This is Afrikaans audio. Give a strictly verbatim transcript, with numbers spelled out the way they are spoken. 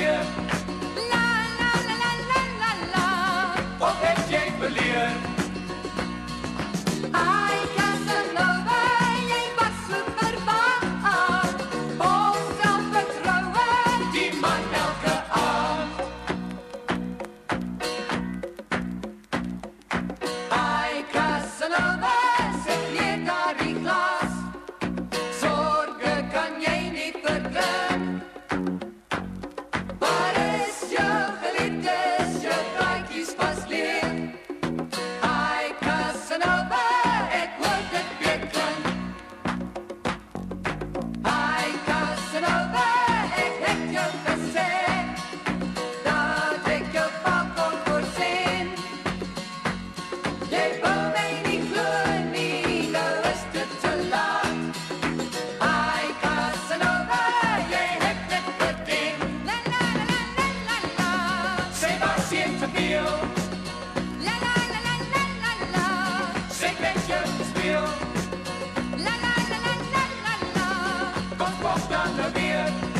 weer? La la la la la la la. Of heb jy verleer? Ai, Casanova, jy was so verbaasd. Vol selfvertroue, Die man elke aand. ai, Casanova, sit neer daar die glas. Sorge kan jy nie verdrink. Waar is jou geliefdes, jou praatjies pas leer? Ai, Casanova, ek hoor dit weer klink. Ai, Casanova, ek het jou gesê dat ek jou van kon voorsien. Jy wou my nie glo nie, nou is dit te laat. Ai, Casanova, jy het dit verdien. La la la la la la la. Sy was hier te veel. La la la la la la la. Sy het met jou gespeel. La la la la la la la. Kom, kom dan nou weer.